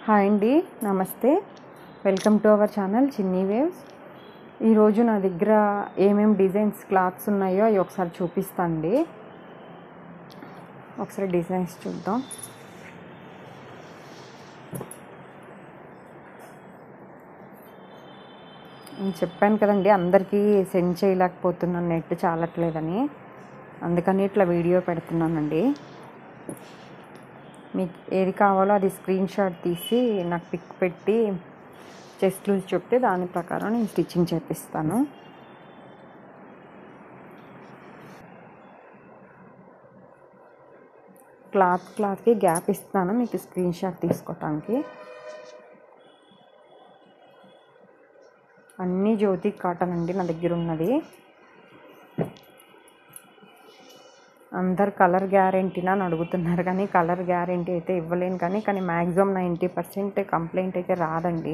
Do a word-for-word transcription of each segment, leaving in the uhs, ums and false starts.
Hi అండి, నమస్తే. Welcome to our channel Chinni waves. ఈరోజు నా దగ్గర ఏమేమి డిజైన్స్ క్లాత్స్ ఉన్నాయో అవి ఒకసారి చూపిస్తాండి. ఒకసారి డిజైన్స్ చూద్దాం. నేను చెప్పాను కదండి, అందరికీ సెండ్ చేయలేకపోతున్నాను, నెట్ చాలట్లేదని. అందుకని ఇట్లా వీడియో పెడుతున్నానండి. మీకు ఏది కావాలో అది స్క్రీన్ షాట్ తీసి నాకు పిక్ పెట్టి చెస్ట్ లూజ్ చెప్తే దాని ప్రకారం నేను స్టిచ్చింగ్ చేపిస్తాను. క్లాత్ క్లాత్కి గ్యాప్ ఇస్తాను మీకు స్క్రీన్ షాట్ తీసుకోవటానికి. అన్నీ జ్యోతి కాటన్ అండి నా దగ్గర ఉన్నది. అందరు కలర్ గ్యారెంటీనా అని అడుగుతున్నారు, కానీ కలర్ గ్యారెంటీ అయితే ఇవ్వలేను. కానీ కానీ మ్యాక్సిమం నైంటీ పర్సెంట్ కంప్లైంట్ అయితే రాదండి.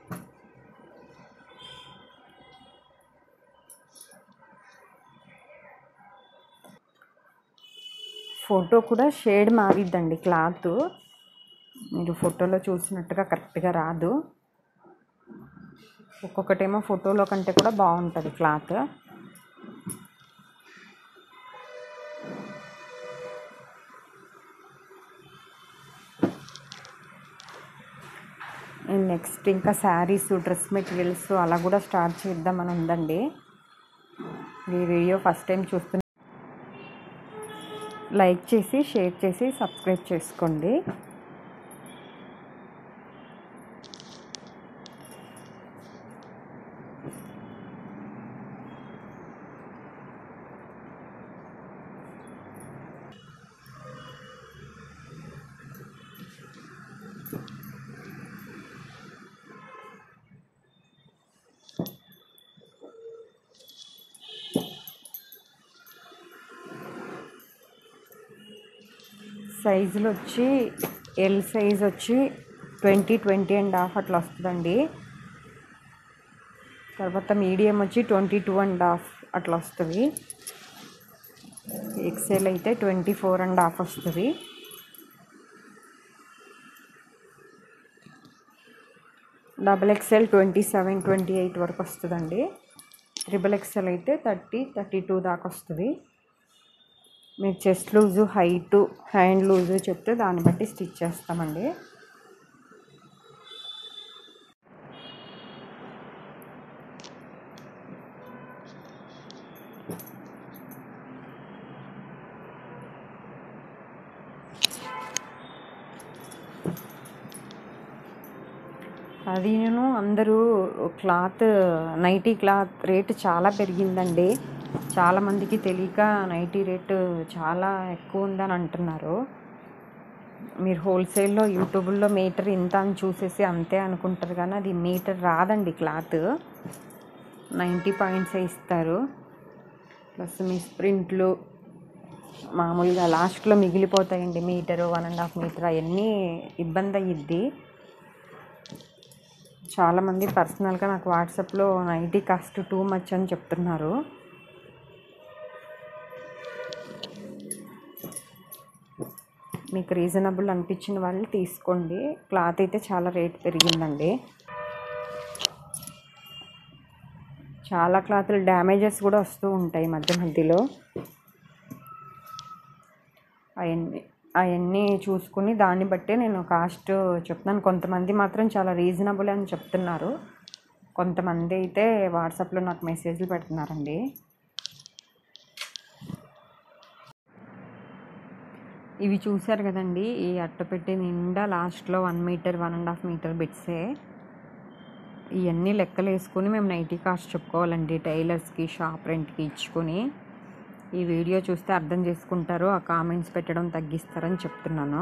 ఫోటో కూడా షేడ్ మారిద్దండి క్లాత్. మీరు ఫోటోలో చూసినట్టుగా కరెక్ట్గా రాదు. ఒక్కొక్కటేమో ఫోటోలో కంటే కూడా బాగుంటుంది క్లాత్. నెక్స్ట్ ఇంకా శారీస్, డ్రెస్ మెటీరియల్స్ అలా కూడా స్టార్ట్ చేద్దామని ఉందండి. ఈ వీడియో ఫస్ట్ టైం చూస్తున్న లైక్ చేసి షేర్ చేసి సబ్స్క్రైబ్ చేసుకోండి. సైజులు వచ్చి ఎల్ సైజ్ వచ్చి ట్వంటీ ట్వంటీ అండ్ హాఫ్ అట్లా వస్తుందండి. తర్వాత మీడియం వచ్చి ట్వంటీ టూ అండ్ హాఫ్ అట్లా వస్తుంది. ఎక్సెల్ అయితే ట్వంటీ ఫోర్ అండ్ హాఫ్ వస్తుంది. Double XL twenty seven twenty eight వరకు వస్తుందండి. ట్రిపుల్ ఎక్సెల్ అయితే థర్టీ థర్టీ టూ దాకా వస్తుంది. మీరు chest loose, height, hand loose చెప్తే దాన్ని బట్టి స్టిచ్ చేస్తామండి. అది నేను అందరూ క్లాత్ నైటీ క్లాత్ రేటు చాలా పెరిగిందండి. చాలామందికి తెలియక నైటీ రేటు చాలా ఎక్కువ ఉందని అంటున్నారు. మీరు హోల్సేల్లో యూట్యూబ్లో మీటర్ ఇంత అని చూసేసి అంతే అనుకుంటారు, కానీ అది మీటర్ రాదండి. క్లాత్ నైంటీ పాయింట్సే ఇస్తారు. ప్లస్ మీ ప్రింట్లు మామూలుగా లాస్ట్లో మిగిలిపోతాయండి. Metre, one and half metre అవన్నీ ఇబ్బంది అయ్యిద్ది. చాలామంది పర్సనల్గా నాకు వాట్సాప్లో నైటీ కాస్ట్ టూ మచ్ అని చెప్తున్నారు. మీకు రీజనబుల్ అనిపించిన వాళ్ళు తీసుకోండి. క్లాత్ అయితే చాలా రేట్ పెరిగిందండి. చాలా క్లాతులు డ్యామేజెస్ కూడా వస్తూ ఉంటాయి మధ్య మధ్యలో. అవన్నీ అవన్నీ చూసుకుని దాన్ని బట్టే నేను కాస్ట్ చెప్తున్నాను. కొంతమంది మాత్రం చాలా రీజనబుల్ అని చెప్తున్నారు. కొంతమంది అయితే వాట్సాప్లో నాకు మెసేజ్లు పెడుతున్నారండి. ఇవి చూశారు కదండి, ఈ అట్టపెట్టి నిండా లాస్ట్లో one metre one and half metre బిట్సే. ఇవన్నీ లెక్కలు వేసుకొని మేము నైటీ కాస్ట్ చెప్పుకోవాలండి టైలర్స్కి, షాప్ రెంట్కి ఇచ్చుకొని. ఈ వీడియో చూస్తే అర్థం చేసుకుంటారు, ఆ కామెంట్స్ పెట్టడం తగ్గిస్తారని చెప్తున్నాను.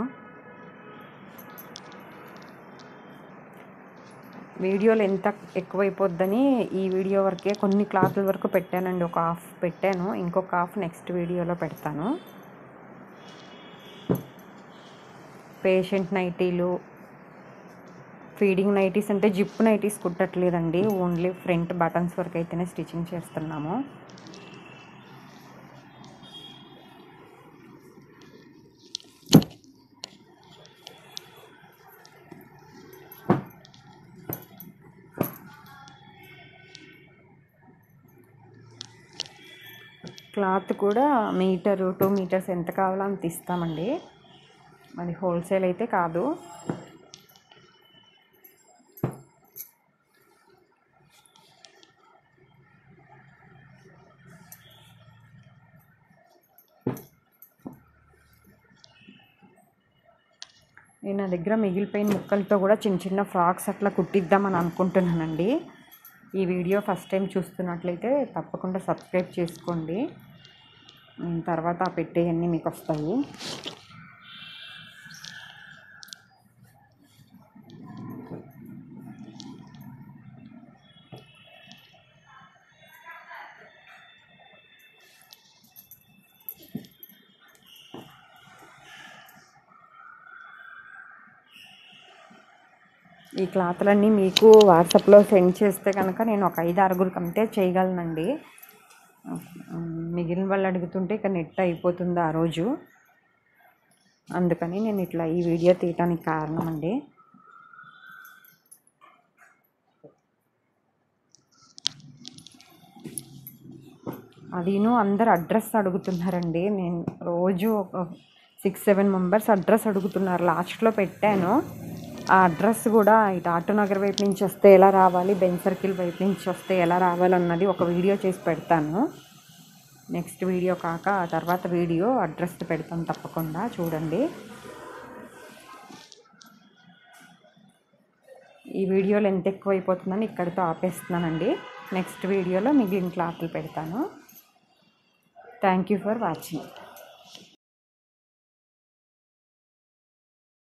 వీడియోలు ఎంత ఎక్కువైపోద్దని ఈ వీడియో వరకే కొన్ని క్లాతుల వరకు పెట్టానండి. ఒక హాఫ్ పెట్టాను, ఇంకొక హాఫ్ నెక్స్ట్ వీడియోలో పెడతాను. పేషెంట్ నైటీలు, ఫీడింగ్ నైటీస్ అంటే జిప్ నైటీస్ కుట్టట్లేదండి, ఓన్లీ ఫ్రంట్ బటన్స్ వరకు అయితేనే స్టిచ్చింగ్ చేస్తున్నాము. క్లాత్ కూడా మీటరు టూ మీటర్స్ ఎంత కావాలో అంత ఇస్తామండి. అది హోల్సేల్ అయితే కాదు. నేను నా దగ్గర మిగిలిపోయిన ముక్కలతో కూడా చిన్న చిన్న ఫ్రాక్స్ అట్లా కుట్టిద్దామని అనుకుంటున్నానండి. ఈ వీడియో ఫస్ట్ టైం చూస్తున్నట్లయితే తప్పకుండా సబ్స్క్రైబ్ చేసుకోండి. తర్వాత పెట్టేవన్నీ మీకు వస్తాయి. ఈ క్లాత్లన్నీ మీకు వాట్సాప్లో సెండ్ చేస్తే కనుక నేను ఒక ఐదు ఆరుగురికి అంతే చేయగలనండి. మిగిలిన వాళ్ళు అడుగుతుంటే ఇక నెట్ అయిపోతుంది ఆ రోజు. అందుకని నేను ఇట్లా ఈ వీడియో తీయటానికి కారణం అండి. అదిను అందరు అడ్రస్ అడుగుతున్నారండి. నేను రోజు ఒక సిక్స్ సెవెన్ మెంబర్స్ అడ్రస్ అడుగుతున్నారు. లాస్ట్లో పెట్టాను ఆ అడ్రస్ కూడా. ఇటు ఆటోనగర్ వైపు నుంచి వస్తే ఎలా రావాలి, బెన్ సర్కిల్ వైపు నుంచి వస్తే ఎలా రావాలన్నది ఒక వీడియో చేసి పెడతాను. నెక్స్ట్ వీడియో కాక ఆ తర్వాత వీడియో అడ్రస్ పెడతాను, తప్పకుండా చూడండి. ఈ వీడియోలో ఎంత ఎక్కువ అయిపోతుందని ఇక్కడితో ఆపేస్తున్నానండి. నెక్స్ట్ వీడియోలో మిగిలిన క్లాత్లు పెడతాను. Thank you for watching.